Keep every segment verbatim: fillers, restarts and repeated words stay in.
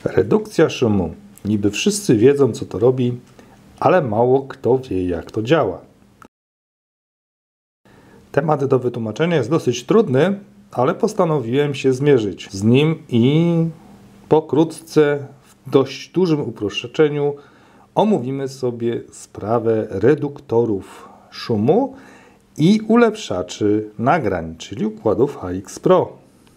Redukcja szumu. Niby wszyscy wiedzą, co to robi, ale mało kto wie, jak to działa. Temat do wytłumaczenia jest dosyć trudny, ale postanowiłem się zmierzyć z nim i pokrótce, w dość dużym uproszczeniu, omówimy sobie sprawę reduktorów szumu i ulepszaczy nagrań, czyli układów H X Pro.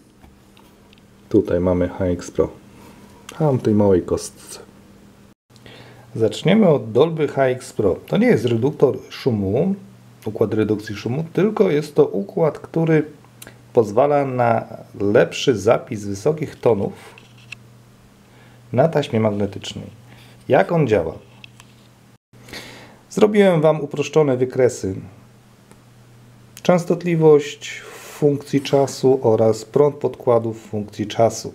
Tutaj mamy H X Pro. Mam tej małej kostce. Zaczniemy od Dolby H X Pro. To nie jest reduktor szumu, układ redukcji szumu, tylko jest to układ, który pozwala na lepszy zapis wysokich tonów na taśmie magnetycznej. Jak on działa? Zrobiłem Wam uproszczone wykresy. Częstotliwość w funkcji czasu oraz prąd podkładu w funkcji czasu.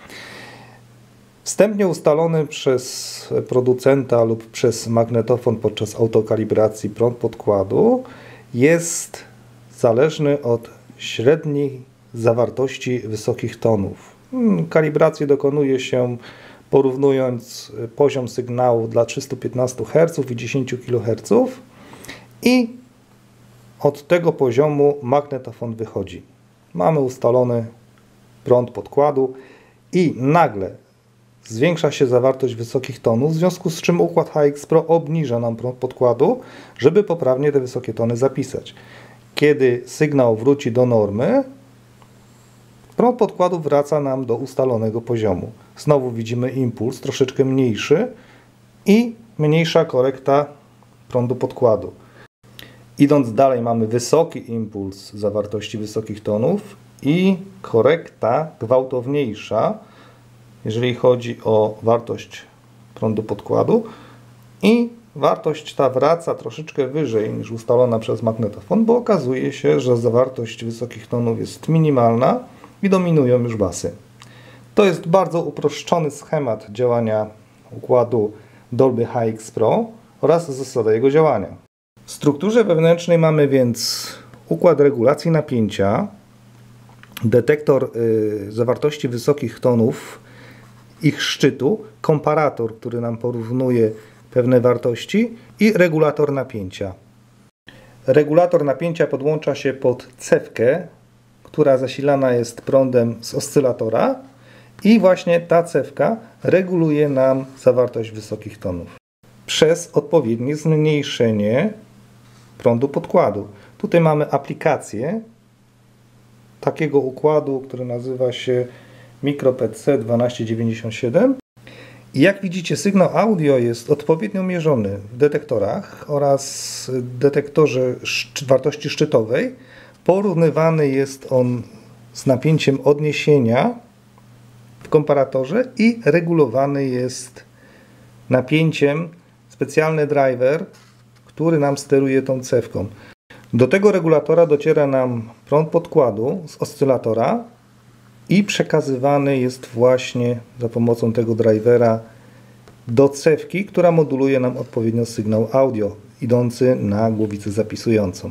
Wstępnie ustalony przez producenta lub przez magnetofon podczas autokalibracji prąd podkładu jest zależny od średniej zawartości wysokich tonów. Kalibrację dokonuje się porównując poziom sygnału dla trzystu piętnastu herców i dziesięciu kiloherców i od tego poziomu magnetofon wychodzi. Mamy ustalony prąd podkładu i nagle zwiększa się zawartość wysokich tonów, w związku z czym układ H X Pro obniża nam prąd podkładu, żeby poprawnie te wysokie tony zapisać. Kiedy sygnał wróci do normy, prąd podkładu wraca nam do ustalonego poziomu. Znowu widzimy impuls troszeczkę mniejszy i mniejsza korekta prądu podkładu. Idąc dalej, mamy wysoki impuls zawartości wysokich tonów i korekta gwałtowniejsza, jeżeli chodzi o wartość prądu podkładu, i wartość ta wraca troszeczkę wyżej niż ustalona przez magnetofon, bo okazuje się, że zawartość wysokich tonów jest minimalna i dominują już basy. To jest bardzo uproszczony schemat działania układu Dolby H X Pro oraz zasada jego działania. W strukturze wewnętrznej mamy więc układ regulacji napięcia, detektor y, zawartości wysokich tonów, ich szczytu, komparator, który nam porównuje pewne wartości i regulator napięcia. Regulator napięcia podłącza się pod cewkę, która zasilana jest prądem z oscylatora i właśnie ta cewka reguluje nam zawartość wysokich tonów przez odpowiednie zmniejszenie prądu podkładu. Tutaj mamy aplikację takiego układu, który nazywa się MicroPET C tysiąc dwieście dziewięćdziesiąt siedem. I jak widzicie, sygnał audio jest odpowiednio mierzony w detektorach oraz detektorze wartości szczytowej. Porównywany jest on z napięciem odniesienia w komparatorze i regulowany jest napięciem specjalny driver, który nam steruje tą cewką. Do tego regulatora dociera nam prąd podkładu z oscylatora i przekazywany jest właśnie za pomocą tego drivera do cewki, która moduluje nam odpowiednio sygnał audio idący na głowicę zapisującą.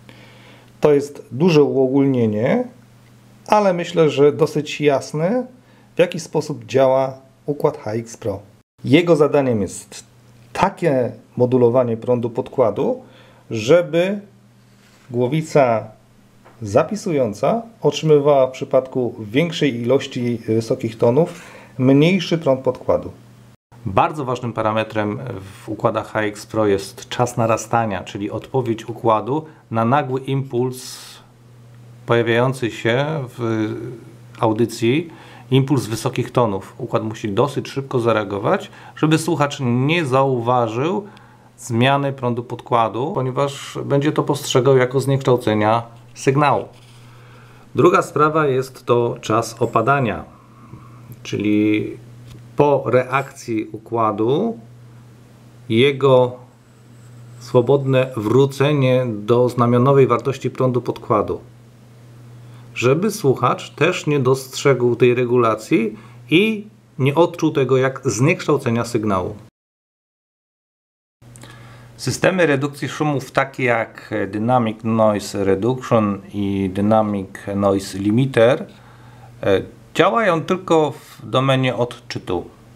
To jest duże uogólnienie, ale myślę, że dosyć jasne, w jaki sposób działa układ H X Pro. Jego zadaniem jest takie modulowanie prądu podkładu, żeby głowica zapisująca otrzymywała w przypadku większej ilości wysokich tonów mniejszy prąd podkładu. Bardzo ważnym parametrem w układach H X Pro jest czas narastania, czyli odpowiedź układu na nagły impuls pojawiający się w audycji, impuls wysokich tonów. Układ musi dosyć szybko zareagować, żeby słuchacz nie zauważył zmiany prądu podkładu, ponieważ będzie to postrzegał jako zniekształcenia sygnału. Druga sprawa jest to czas opadania, czyli po reakcji układu jego swobodne wrócenie do znamionowej wartości prądu podkładu, żeby słuchacz też nie dostrzegł tej regulacji i nie odczuł tego jak zniekształcenia sygnału. Systemy redukcji szumów takie jak Dynamic Noise Reduction i Dynamic Noise Limiter działają tylko w domenie odczytu.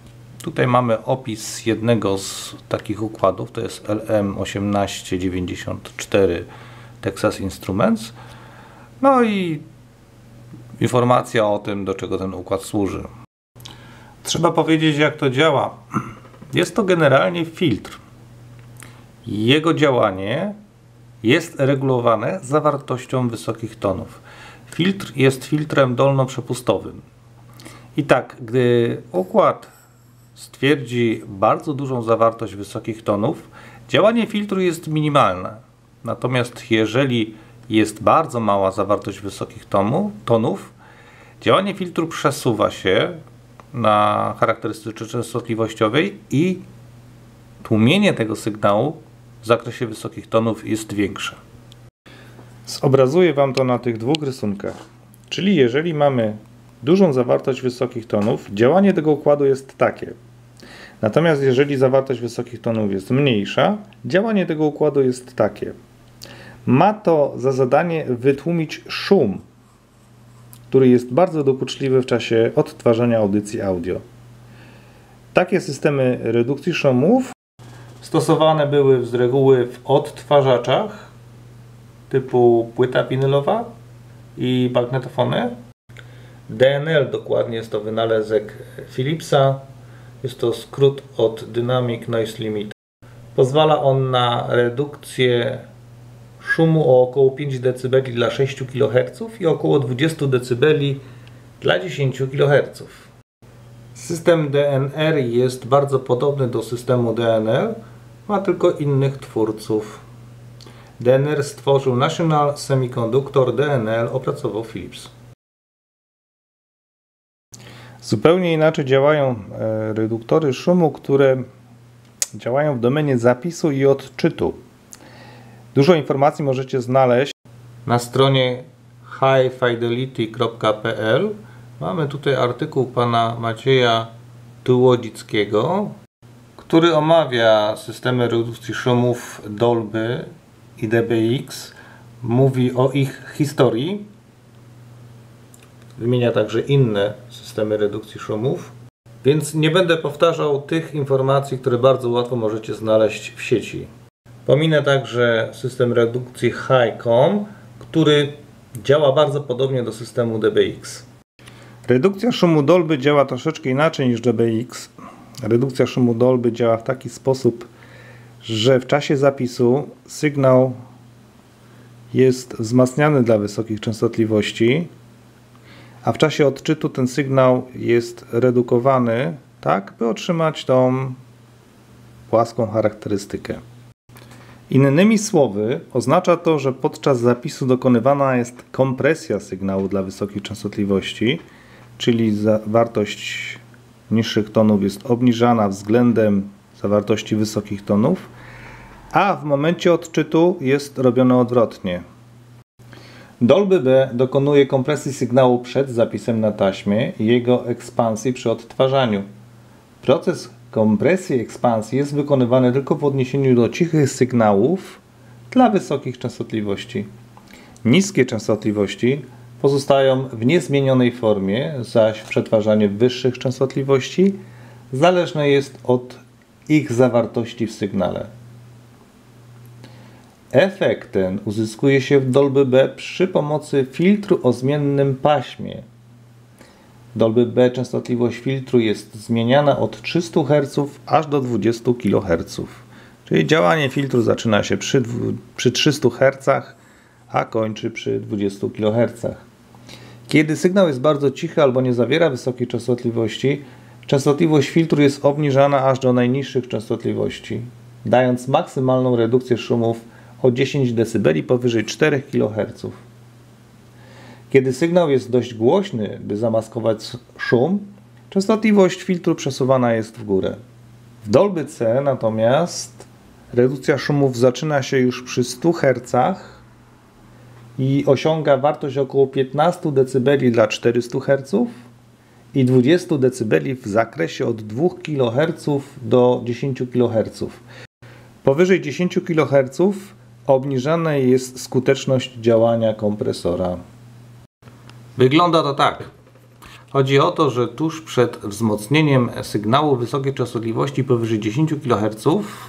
Tutaj mamy opis jednego z takich układów, to jest L M osiemnaście dziewięćdziesiąt cztery Texas Instruments. No i informacja o tym, do czego ten układ służy. Trzeba powiedzieć, jak to działa. Jest to generalnie filtr. Jego działanie jest regulowane zawartością wysokich tonów. Filtr jest filtrem dolnoprzepustowym. I tak, gdy układ stwierdzi bardzo dużą zawartość wysokich tonów, działanie filtru jest minimalne. Natomiast jeżeli jest bardzo mała zawartość wysokich tomu, tonów, działanie filtru przesuwa się na charakterystyce częstotliwościowej i tłumienie tego sygnału w zakresie wysokich tonów jest większe. Zobrazuję Wam to na tych dwóch rysunkach. Czyli jeżeli mamy dużą zawartość wysokich tonów, działanie tego układu jest takie. Natomiast jeżeli zawartość wysokich tonów jest mniejsza, działanie tego układu jest takie. Ma to za zadanie wytłumić szum, który jest bardzo dokuczliwy w czasie odtwarzania audycji audio. Takie systemy redukcji szumów stosowane były z reguły w odtwarzaczach typu płyta winylowa i magnetofony. D N L dokładnie jest to wynalazek Philipsa. Jest to skrót od Dynamic Noise Limit. Pozwala on na redukcję szumu o około pięć decybeli dla sześciu kiloherców i około dwadzieścia decybeli dla dziesięciu kiloherców. System D N R jest bardzo podobny do systemu D N L, ma tylko innych twórców. D N R stworzył National Semiconductor, D N L opracował Philips. Zupełnie inaczej działają reduktory szumu, które działają w domenie zapisu i odczytu. Dużo informacji możecie znaleźć na stronie high fidelity kropka p l. Mamy tutaj artykuł pana Macieja Tułodzickiego, który omawia systemy redukcji szumów Dolby i D B X. Mówi o ich historii. Wymienia także inne systemy redukcji szumów. Więc nie będę powtarzał tych informacji, które bardzo łatwo możecie znaleźć w sieci. Pominę także system redukcji Hi-Com, który działa bardzo podobnie do systemu D B X. Redukcja szumu Dolby działa troszeczkę inaczej niż D B X. Redukcja szumu Dolby działa w taki sposób, że w czasie zapisu sygnał jest wzmacniany dla wysokich częstotliwości, a w czasie odczytu ten sygnał jest redukowany, tak by otrzymać tą płaską charakterystykę. Innymi słowy, oznacza to, że podczas zapisu dokonywana jest kompresja sygnału dla wysokich częstotliwości, czyli zawartość niższych tonów jest obniżana względem zawartości wysokich tonów, a w momencie odczytu jest robione odwrotnie. Dolby B dokonuje kompresji sygnału przed zapisem na taśmie i jego ekspansji przy odtwarzaniu. Proces kompresji i ekspansji jest wykonywany tylko w odniesieniu do cichych sygnałów dla wysokich częstotliwości. Niskie częstotliwości pozostają w niezmienionej formie, zaś przetwarzanie wyższych częstotliwości zależne jest od ich zawartości w sygnale. Efekt ten uzyskuje się w Dolby B przy pomocy filtru o zmiennym paśmie. Dolby B częstotliwość filtru jest zmieniana od trzystu herców aż do dwudziestu kiloherców. Czyli działanie filtru zaczyna się przy, przy trzystu hercach, a kończy przy dwudziestu kilohercach. Kiedy sygnał jest bardzo cichy albo nie zawiera wysokiej częstotliwości, częstotliwość filtru jest obniżana aż do najniższych częstotliwości, dając maksymalną redukcję szumów o dziesięć decybeli powyżej czterech kiloherców. Kiedy sygnał jest dość głośny, by zamaskować szum, częstotliwość filtru przesuwana jest w górę. W Dolby C natomiast redukcja szumów zaczyna się już przy stu hercach i osiąga wartość około piętnastu decybeli dla czterystu herców i dwudziestu decybeli w zakresie od dwóch kiloherców do dziesięciu kiloherców. Powyżej dziesięciu kiloherców obniżana jest skuteczność działania kompresora. Wygląda to tak. Chodzi o to, że tuż przed wzmocnieniem sygnału wysokiej częstotliwości powyżej dziesięć kiloherców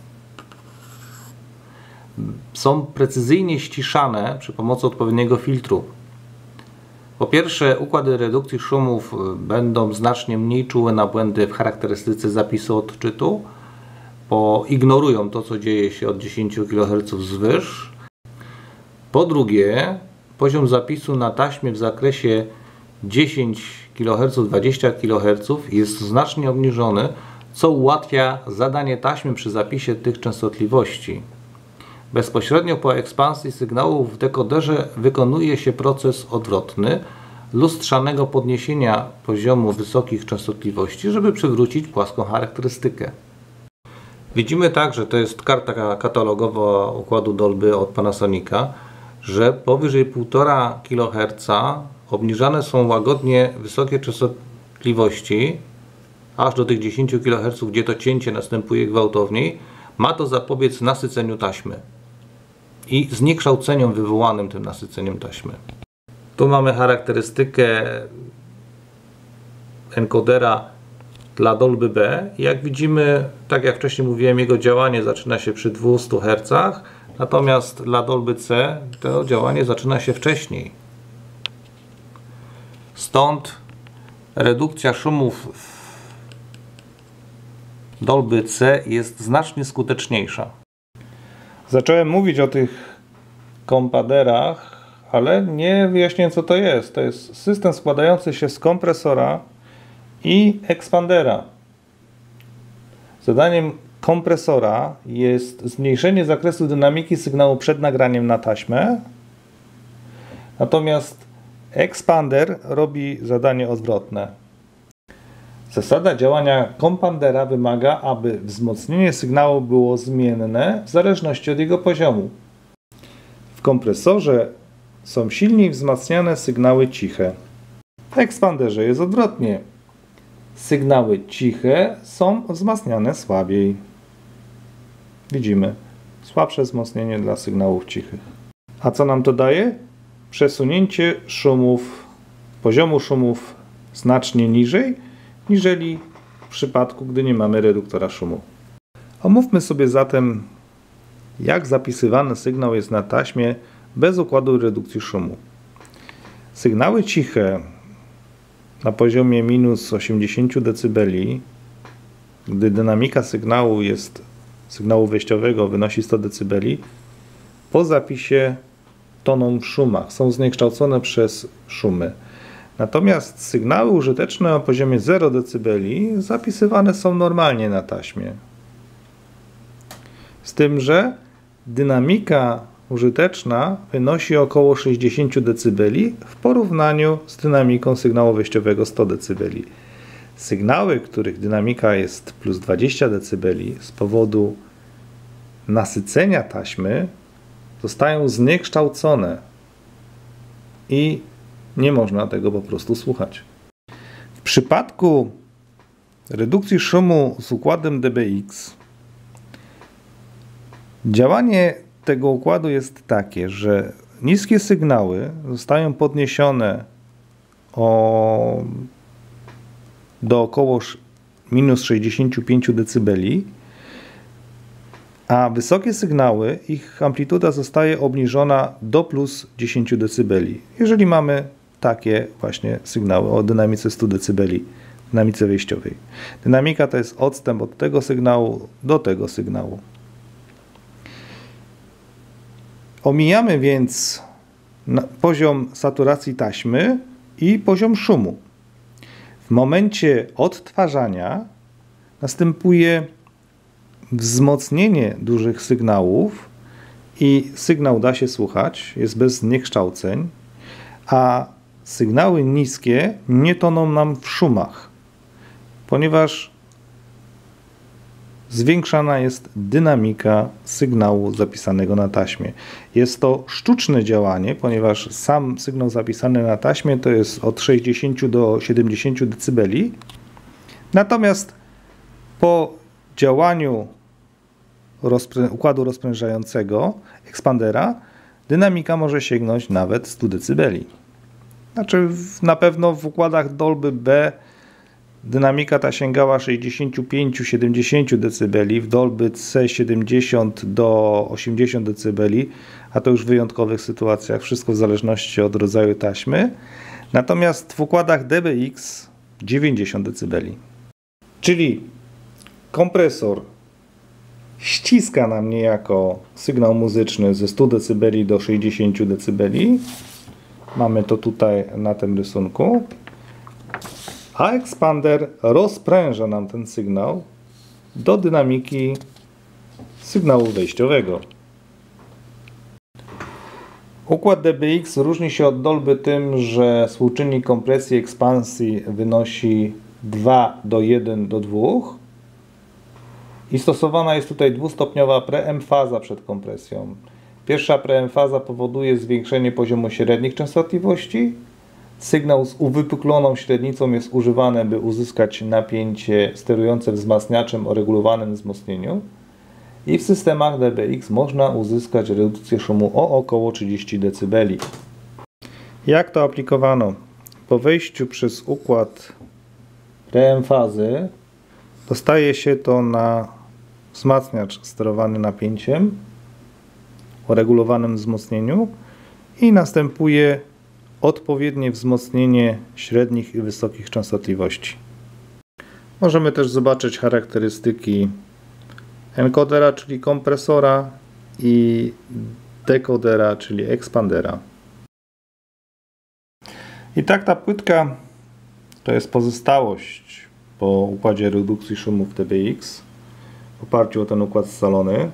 są precyzyjnie ściszane przy pomocy odpowiedniego filtru. Po pierwsze, układy redukcji szumów będą znacznie mniej czułe na błędy w charakterystyce zapisu odczytu, bo ignorują to, co dzieje się od dziesięć kiloherców wzwyż. Po drugie, poziom zapisu na taśmie w zakresie dziesięć kiloherców, dwadzieścia kiloherców jest znacznie obniżony, co ułatwia zadanie taśmy przy zapisie tych częstotliwości. Bezpośrednio po ekspansji sygnału w dekoderze wykonuje się proces odwrotny lustrzanego podniesienia poziomu wysokich częstotliwości, żeby przywrócić płaską charakterystykę. Widzimy także, to jest karta katalogowa układu Dolby od Panasonica, że powyżej półtora kiloherca obniżane są łagodnie wysokie częstotliwości, aż do tych dziesięć kiloherców, gdzie to cięcie następuje gwałtowniej. Ma to zapobiec nasyceniu taśmy i zniekształceniom wywołanym tym nasyceniem taśmy. Tu mamy charakterystykę enkodera dla Dolby B. Jak widzimy, tak jak wcześniej mówiłem, jego działanie zaczyna się przy dwustu hercach, natomiast dla Dolby C to działanie zaczyna się wcześniej. Stąd redukcja szumów w Dolby C jest znacznie skuteczniejsza. Zacząłem mówić o tych kompaderach, ale nie wyjaśniłem, co to jest. To jest system składający się z kompresora i ekspandera. Zadaniem kompresora jest zmniejszenie zakresu dynamiki sygnału przed nagraniem na taśmę, natomiast ekspander robi zadanie odwrotne. Zasada działania kompandera wymaga, aby wzmocnienie sygnału było zmienne w zależności od jego poziomu. W kompresorze są silniej wzmacniane sygnały ciche. W ekspanderze jest odwrotnie. Sygnały ciche są wzmacniane słabiej. Widzimy słabsze wzmocnienie dla sygnałów cichych. A co nam to daje? Przesunięcie szumów, poziomu szumów znacznie niżej, niżeli w przypadku, gdy nie mamy reduktora szumu. Omówmy sobie zatem, jak zapisywany sygnał jest na taśmie bez układu redukcji szumu. Sygnały ciche na poziomie minus osiemdziesiąt decybeli, gdy dynamika sygnału jest sygnału wejściowego wynosi sto decybeli, po zapisie toną w szumach, są zniekształcone przez szumy. Natomiast sygnały użyteczne o poziomie zero decybeli zapisywane są normalnie na taśmie. Z tym, że dynamika użyteczna wynosi około sześćdziesiąt decybeli w porównaniu z dynamiką sygnału wejściowego sto decybeli. Sygnały, których dynamika jest plus dwadzieścia decybeli z powodu nasycenia taśmy zostają zniekształcone i nie można tego po prostu słuchać. W przypadku redukcji szumu z układem D B X działanie tego układu jest takie, że niskie sygnały zostają podniesione o, do około minus sześćdziesiąt pięć decybeli, a wysokie sygnały, ich amplituda zostaje obniżona do plus dziesięć decybeli. Jeżeli mamy takie właśnie sygnały o dynamice stu decybeli, dynamice wejściowej. Dynamika to jest odstęp od tego sygnału do tego sygnału. Omijamy więc poziom saturacji taśmy i poziom szumu. W momencie odtwarzania następuje wzmocnienie dużych sygnałów i sygnał da się słuchać, jest bez zniekształceń, a sygnały niskie nie toną nam w szumach, ponieważ zwiększana jest dynamika sygnału zapisanego na taśmie. Jest to sztuczne działanie, ponieważ sam sygnał zapisany na taśmie to jest od sześćdziesięciu do siedemdziesięciu decybeli. Natomiast po działaniu rozprę- układu rozprężającego ekspandera dynamika może sięgnąć nawet stu decybeli. Znaczy na pewno w układach Dolby B dynamika ta sięgała sześćdziesiąt pięć do siedemdziesięciu decybeli, w Dolby C siedemdziesiąt do osiemdziesięciu decybeli, a to już w wyjątkowych sytuacjach, wszystko w zależności od rodzaju taśmy. Natomiast w układach D B X dziewięćdziesiąt decybeli. Czyli kompresor ściska nam niejako sygnał muzyczny ze stu decybeli do sześćdziesięciu decybeli. Mamy to tutaj na tym rysunku. A ekspander rozpręża nam ten sygnał do dynamiki sygnału wejściowego. Układ D B X różni się od Dolby tym, że współczynnik kompresji i ekspansji wynosi dwa do jeden do dwóch i stosowana jest tutaj dwustopniowa preemfaza przed kompresją. Pierwsza preemfaza powoduje zwiększenie poziomu średnich częstotliwości. Sygnał z uwypukloną średnicą jest używany, by uzyskać napięcie sterujące wzmacniaczem o regulowanym wzmocnieniu. I w systemach D B X można uzyskać redukcję szumu o około trzydzieści decybeli. Jak to aplikowano? Po wejściu przez układ preemfazy dostaje się to na wzmacniacz sterowany napięciem o regulowanym wzmocnieniu i następuje odpowiednie wzmocnienie średnich i wysokich częstotliwości. Możemy też zobaczyć charakterystyki enkodera, czyli kompresora, i dekodera, czyli ekspandera. I tak ta płytka to jest pozostałość po układzie redukcji szumu w D B X w oparciu o ten układ scalony.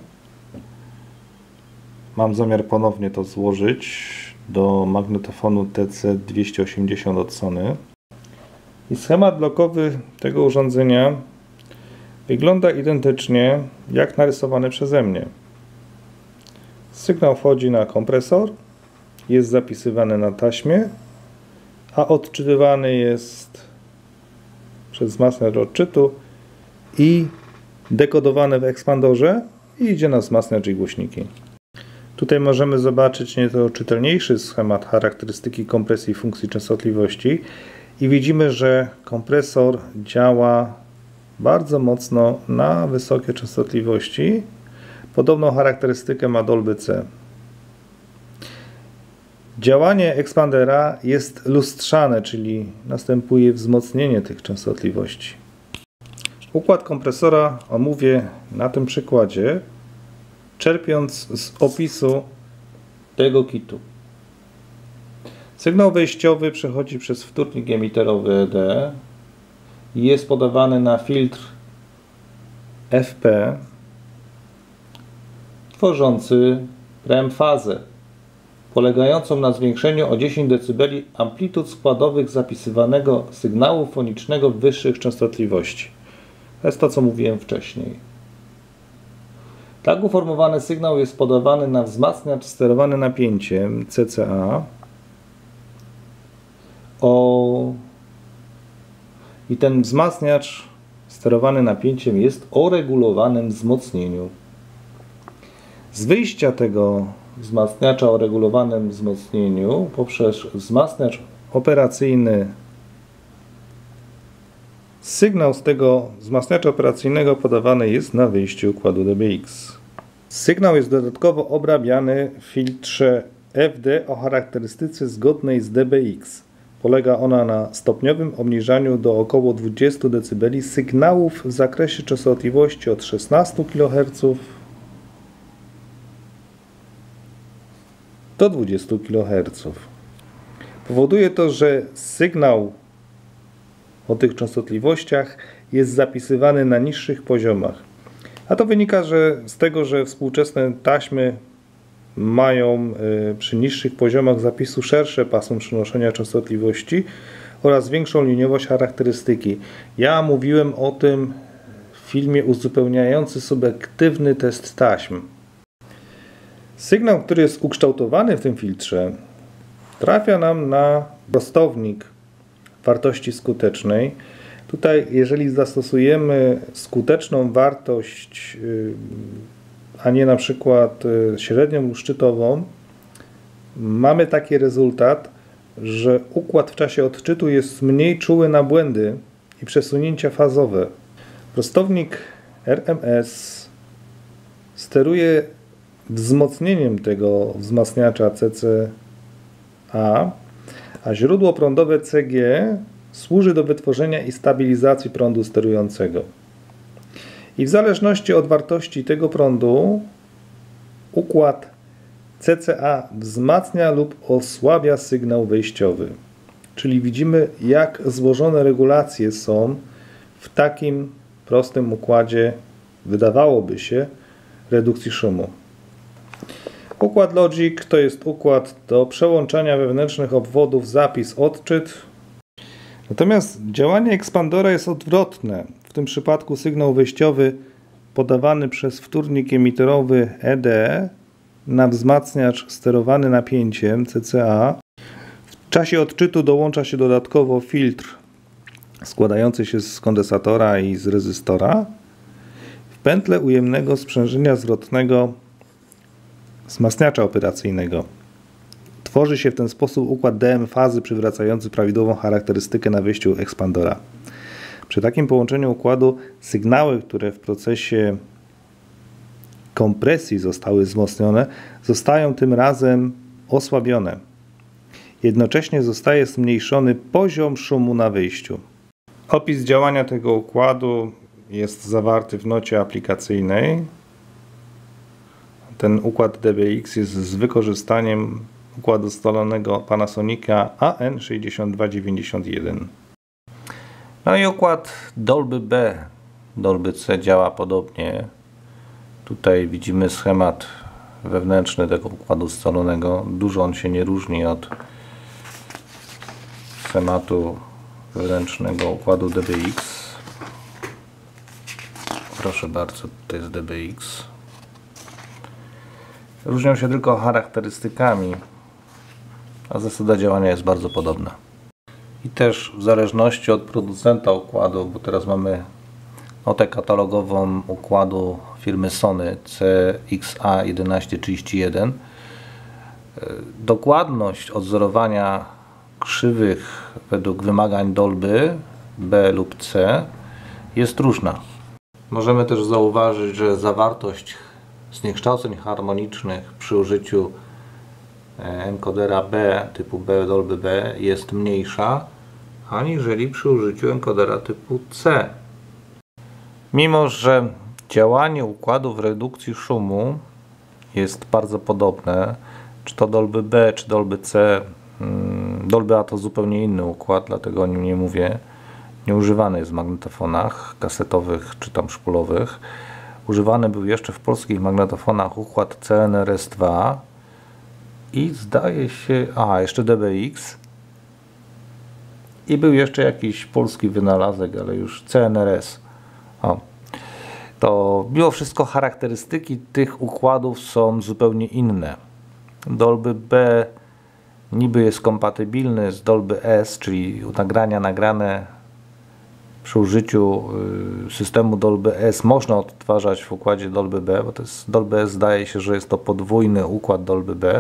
Mam zamiar ponownie to złożyć do magnetofonu T C dwieście osiemdziesiąt od Sony. I schemat blokowy tego urządzenia wygląda identycznie jak narysowany przeze mnie. Sygnał wchodzi na kompresor, jest zapisywany na taśmie, a odczytywany jest przez wzmacniacz odczytu i dekodowany w ekspandorze i idzie na wzmacniacz i głośniki. Tutaj możemy zobaczyć nieco czytelniejszy schemat charakterystyki kompresji i funkcji częstotliwości i widzimy, że kompresor działa bardzo mocno na wysokie częstotliwości. Podobną charakterystykę ma Dolby C. Działanie ekspandera jest lustrzane, czyli następuje wzmocnienie tych częstotliwości. Układ kompresora omówię na tym przykładzie, czerpiąc z opisu tego kitu. Sygnał wejściowy przechodzi przez wtórnik emiterowy E D i jest podawany na filtr F P tworzący preemfazę polegającą na zwiększeniu o dziesięć decybeli amplitud składowych zapisywanego sygnału fonicznego wyższych częstotliwości. To jest to, co mówiłem wcześniej. Tak uformowany sygnał jest podawany na wzmacniacz sterowany napięciem C C A o... i ten wzmacniacz sterowany napięciem jest o regulowanym wzmocnieniu. Z wyjścia tego wzmacniacza o regulowanym wzmocnieniu poprzez wzmacniacz operacyjny sygnał z tego wzmacniacza operacyjnego podawany jest na wyjściu układu D B X. Sygnał jest dodatkowo obrabiany w filtrze F D o charakterystyce zgodnej z D B X. Polega ona na stopniowym obniżaniu do około dwudziestu decybeli sygnałów w zakresie częstotliwości od szesnastu kiloherców do dwudziestu kiloherców. Powoduje to, że sygnał o tych częstotliwościach jest zapisywany na niższych poziomach. A to wynika że z tego, że współczesne taśmy mają y, przy niższych poziomach zapisu szersze pasmo przenoszenia częstotliwości oraz większą liniowość charakterystyki. Ja mówiłem o tym w filmie uzupełniający subiektywny test taśm. Sygnał, który jest ukształtowany w tym filtrze, trafia nam na prostownik wartości skutecznej. Tutaj, jeżeli zastosujemy skuteczną wartość, a nie na przykład średnią lub szczytową, mamy taki rezultat, że układ w czasie odczytu jest mniej czuły na błędy i przesunięcia fazowe. Prostownik R M S steruje wzmocnieniem tego wzmacniacza C C A, a źródło prądowe C G służy do wytworzenia i stabilizacji prądu sterującego. I w zależności od wartości tego prądu układ C C A wzmacnia lub osłabia sygnał wejściowy. Czyli widzimy, jak złożone regulacje są w takim prostym układzie, wydawałoby się, redukcji szumu. Układ Logic to jest układ do przełączania wewnętrznych obwodów zapis-odczyt. Natomiast działanie ekspandora jest odwrotne. W tym przypadku sygnał wejściowy podawany przez wtórnik emiterowy E D na wzmacniacz sterowany napięciem C C A. W czasie odczytu dołącza się dodatkowo filtr składający się z kondensatora i z rezystora w pętlę ujemnego sprzężenia zwrotnego wzmacniacza operacyjnego. Tworzy się w ten sposób układ D M fazy przywracający prawidłową charakterystykę na wyjściu ekspandora. Przy takim połączeniu układu sygnały, które w procesie kompresji zostały wzmocnione, zostają tym razem osłabione. Jednocześnie zostaje zmniejszony poziom szumu na wyjściu. Opis działania tego układu jest zawarty w nocie aplikacyjnej. Ten układ D B X jest z wykorzystaniem układu scalonego Panasonica A N sześćdziesiąt dwa dziewięćdziesiąt jeden. No i układ Dolby B, Dolby C działa podobnie. Tutaj widzimy schemat wewnętrzny tego układu scalonego. Dużo on się nie różni od schematu wewnętrznego układu D B X. Proszę bardzo, to jest D B X. Różnią się tylko charakterystykami, a zasada działania jest bardzo podobna. I też w zależności od producenta układu, bo teraz mamy notę katalogową układu firmy Sony C X A jedenaście trzydzieści jeden, dokładność odzorowania krzywych według wymagań Dolby B lub C jest różna. Możemy też zauważyć, że zawartość zniekształceń harmonicznych przy użyciu enkodera B typu B Dolby B jest mniejsza aniżeli przy użyciu enkodera typu C. Mimo że działanie układów redukcji szumu jest bardzo podobne, czy to Dolby B, czy Dolby C, Dolby A to zupełnie inny układ, dlatego o nim nie mówię. Nie używany jest w magnetofonach kasetowych czy tam szpulowych. Używany był jeszcze w polskich magnetofonach układ C N R S dwa i zdaje się, a jeszcze D B X i był jeszcze jakiś polski wynalazek, ale już C N R S. O. To mimo wszystko charakterystyki tych układów są zupełnie inne. Dolby B niby jest kompatybilny z Dolby S, czyli nagrania nagrane przy użyciu systemu Dolby S można odtwarzać w układzie Dolby B, bo to jest Dolby S, zdaje się, że jest to podwójny układ Dolby B,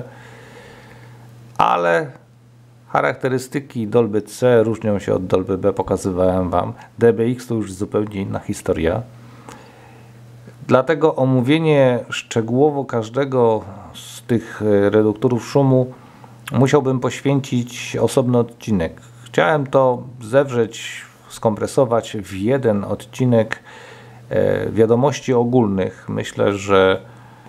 ale charakterystyki Dolby C różnią się od Dolby B, pokazywałem Wam. D B X to już zupełnie inna historia. Dlatego omówienie szczegółowo każdego z tych reduktorów szumu musiałbym poświęcić osobny odcinek. Chciałem to zewrzeć, skompresować w jeden odcinek wiadomości ogólnych. Myślę, że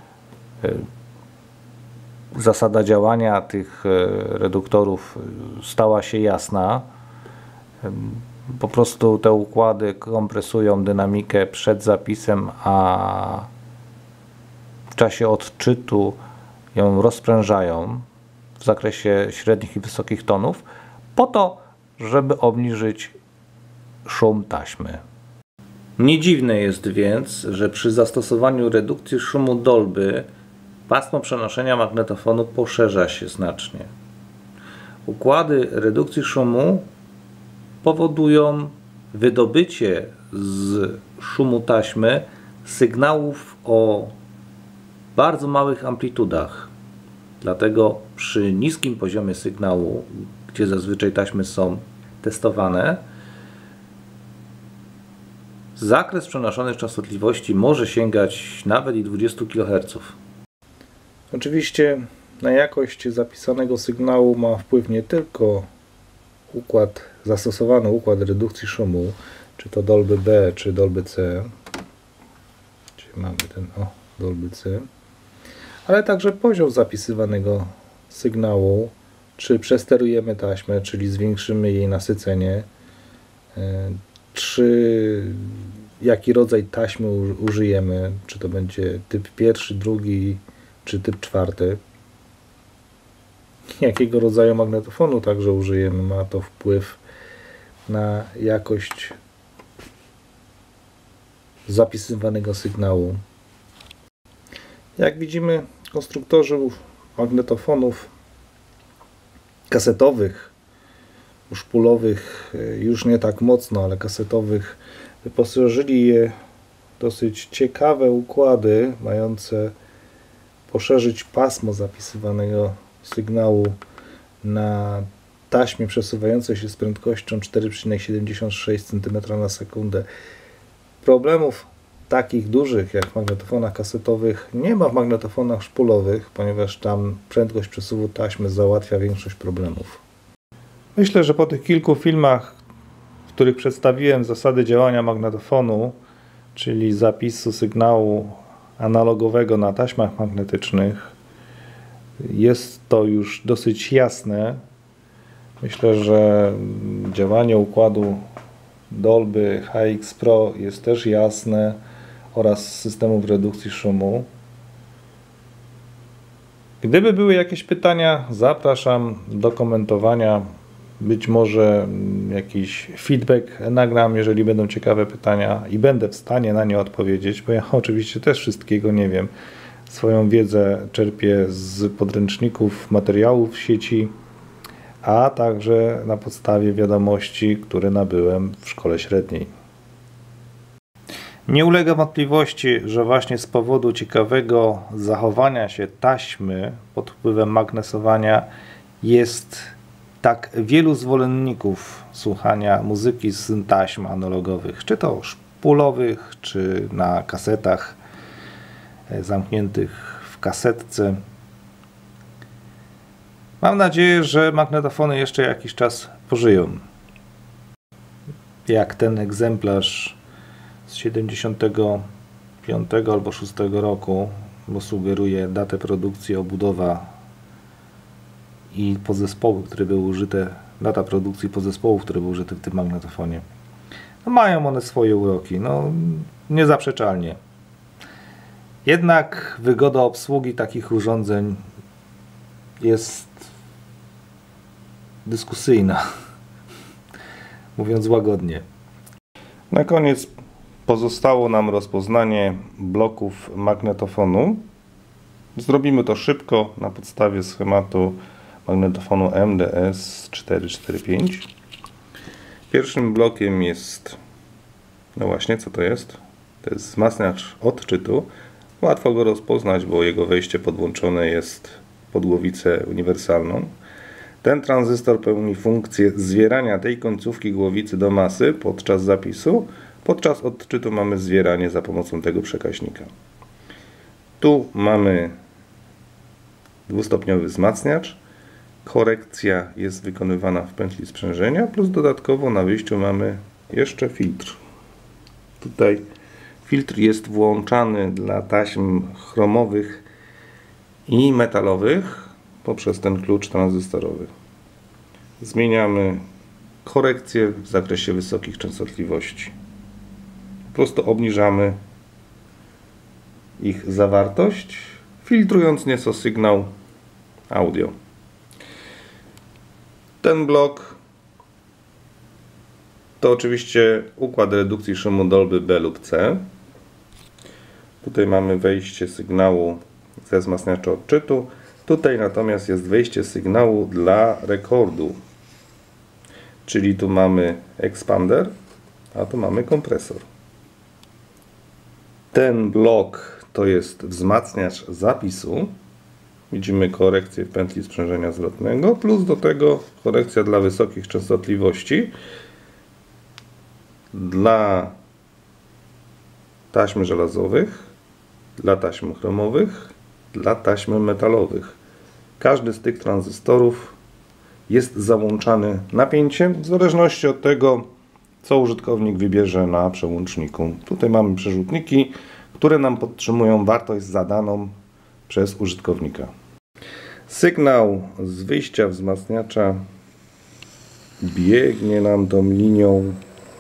zasada działania tych reduktorów stała się jasna. Po prostu te układy kompresują dynamikę przed zapisem, a w czasie odczytu ją rozprężają w zakresie średnich i wysokich tonów, po to, żeby obniżyć szum taśmy. Nie dziwne jest więc, że przy zastosowaniu redukcji szumu Dolby pasmo przenoszenia magnetofonu poszerza się znacznie. Układy redukcji szumu powodują wydobycie z szumu taśmy sygnałów o bardzo małych amplitudach. Dlatego przy niskim poziomie sygnału, gdzie zazwyczaj taśmy są testowane, zakres przenoszonych częstotliwości może sięgać nawet i dwadzieścia kiloherców. Oczywiście na jakość zapisanego sygnału ma wpływ nie tylko układ, zastosowany układ redukcji szumu, czy to Dolby B, czy Dolby C, czyli mamy ten o, Dolby C, ale także poziom zapisywanego sygnału, czy przesterujemy taśmę, czyli zwiększymy jej nasycenie, czy jaki rodzaj taśmy użyjemy, czy to będzie typ pierwszy, drugi, czy typ czwarty. Jakiego rodzaju magnetofonu także użyjemy, ma to wpływ na jakość zapisywanego sygnału. Jak widzimy, konstruktorzy magnetofonów kasetowych, szpulowych już nie tak mocno, ale kasetowych, wyposażyli je w dosyć ciekawe układy mające poszerzyć pasmo zapisywanego sygnału na taśmie przesuwającej się z prędkością cztery przecinek siedemdziesiąt sześć centymetra na sekundę. Problemów takich dużych jak w magnetofonach kasetowych nie ma w magnetofonach szpulowych, ponieważ tam prędkość przesuwu taśmy załatwia większość problemów. Myślę, że po tych kilku filmach, w których przedstawiłem zasady działania magnetofonu, czyli zapisu sygnału analogowego na taśmach magnetycznych, jest to już dosyć jasne. Myślę, że działanie układu Dolby H X Pro jest też jasne oraz systemów redukcji szumu. Gdyby były jakieś pytania, zapraszam do komentowania. Być może jakiś feedback nagram, jeżeli będą ciekawe pytania i będę w stanie na nie odpowiedzieć, bo ja oczywiście też wszystkiego nie wiem. Swoją wiedzę czerpię z podręczników, materiałów w sieci, a także na podstawie wiadomości, które nabyłem w szkole średniej. Nie ulega wątpliwości, że właśnie z powodu ciekawego zachowania się taśmy pod wpływem magnesowania jest tak wielu zwolenników słuchania muzyki z taśm analogowych, czy to szpulowych, czy na kasetach zamkniętych w kasetce. Mam nadzieję, że magnetofony jeszcze jakiś czas pożyją. Jak ten egzemplarz z siedemdziesiątego piątego albo szóstego roku, bo sugeruje datę produkcji, obudowa i podzespoły, które były użyte, data produkcji podzespołów, które były użyte w tym magnetofonie. No, mają one swoje uroki, no niezaprzeczalnie. Jednak wygoda obsługi takich urządzeń jest dyskusyjna, mówiąc łagodnie. Na koniec pozostało nam rozpoznanie bloków magnetofonu. Zrobimy to szybko na podstawie schematu magnetofonu M D S cztery cztery pięć. Pierwszym blokiem jest, no właśnie, co to jest? To jest wzmacniacz odczytu. Łatwo go rozpoznać, bo jego wejście podłączone jest pod głowicę uniwersalną. Ten tranzystor pełni funkcję zwierania tej końcówki głowicy do masy podczas zapisu. Podczas odczytu mamy zwieranie za pomocą tego przekaźnika. Tu mamy dwustopniowy wzmacniacz. Korekcja jest wykonywana w pętli sprzężenia, plus dodatkowo na wyjściu mamy jeszcze filtr. Tutaj filtr jest włączany dla taśm chromowych i metalowych poprzez ten klucz tranzystorowy. Zmieniamy korekcję w zakresie wysokich częstotliwości. Po prostu obniżamy ich zawartość, filtrując nieco sygnał audio. Ten blok to oczywiście układ redukcji szumu Dolby B lub C. Tutaj mamy wejście sygnału ze wzmacniacza odczytu. Tutaj natomiast jest wejście sygnału dla rekordu. Czyli tu mamy expander, a tu mamy kompresor. Ten blok to jest wzmacniacz zapisu. Widzimy korekcję w pętli sprzężenia zwrotnego, plus do tego korekcja dla wysokich częstotliwości dla taśm żelazowych, dla taśm chromowych, dla taśm metalowych. Każdy z tych tranzystorów jest załączany napięciem w zależności od tego, co użytkownik wybierze na przełączniku. Tutaj mamy przerzutniki, które nam podtrzymują wartość zadaną przez użytkownika. Sygnał z wyjścia wzmacniacza biegnie nam tą linią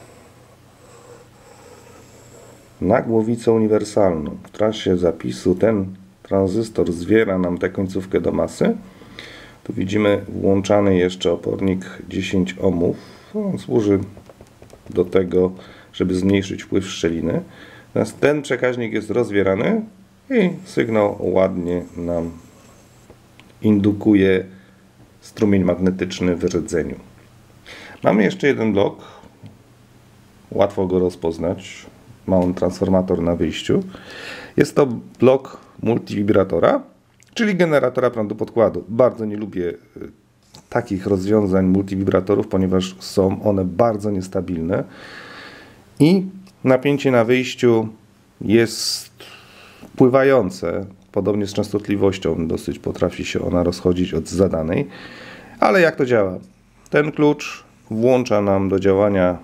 na głowicę uniwersalną. W trakcie zapisu ten tranzystor zwiera nam tę końcówkę do masy. Tu widzimy włączany jeszcze opornik dziesięć ohmów. On służy do tego, żeby zmniejszyć wpływ szczeliny. Natomiast ten przekaźnik jest rozwierany i sygnał ładnie nam indukuje strumień magnetyczny w rdzeniu. Mamy jeszcze jeden blok. Łatwo go rozpoznać. Ma on transformator na wyjściu. Jest to blok multivibratora, czyli generatora prądu podkładu. Bardzo nie lubię takich rozwiązań multivibratorów, ponieważ są one bardzo niestabilne i napięcie na wyjściu jest pływające, podobnie z częstotliwością, dosyć potrafi się ona rozchodzić od zadanej. Ale jak to działa? Ten klucz włącza nam do działania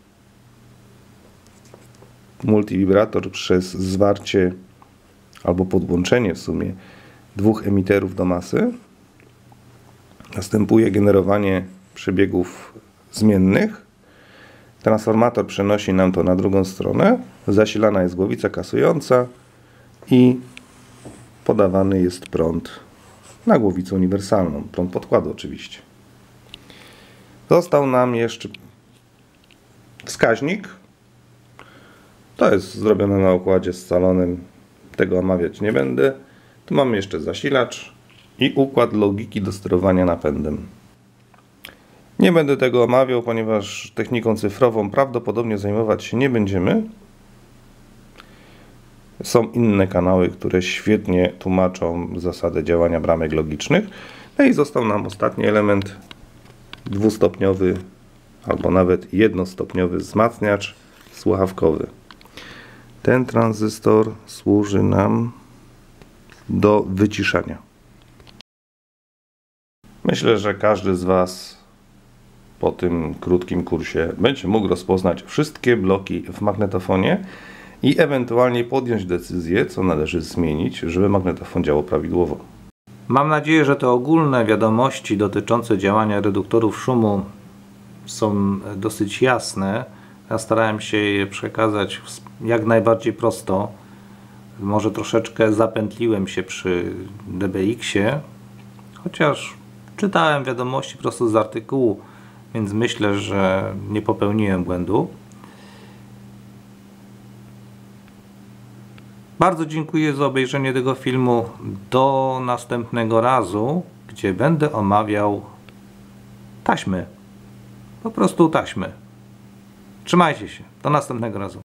multivibrator przez zwarcie albo podłączenie w sumie dwóch emiterów do masy. Następuje generowanie przebiegów zmiennych. Transformator przenosi nam to na drugą stronę. Zasilana jest głowica kasująca i podawany jest prąd na głowicę uniwersalną. Prąd podkładu oczywiście. Został nam jeszcze wskaźnik. To jest zrobione na układzie scalonym. Tego omawiać nie będę. Tu mamy jeszcze zasilacz i układ logiki do sterowania napędem. Nie będę tego omawiał, ponieważ techniką cyfrową prawdopodobnie zajmować się nie będziemy. Są inne kanały, które świetnie tłumaczą zasadę działania bramek logicznych. No i został nam ostatni element, dwustopniowy albo nawet jednostopniowy wzmacniacz słuchawkowy. Ten tranzystor służy nam do wyciszania. Myślę, że każdy z Was po tym krótkim kursie będzie mógł rozpoznać wszystkie bloki w magnetofonie i ewentualnie podjąć decyzję, co należy zmienić, żeby magnetofon działał prawidłowo. Mam nadzieję, że te ogólne wiadomości dotyczące działania reduktorów szumu są dosyć jasne. Ja starałem się je przekazać jak najbardziej prosto. Może troszeczkę zapętliłem się przy D B X-ie, chociaż czytałem wiadomości prosto z artykułu, więc myślę, że nie popełniłem błędu. Bardzo dziękuję za obejrzenie tego filmu. Do następnego razu, gdzie będę omawiał taśmy. Po prostu taśmy. Trzymajcie się. Do następnego razu.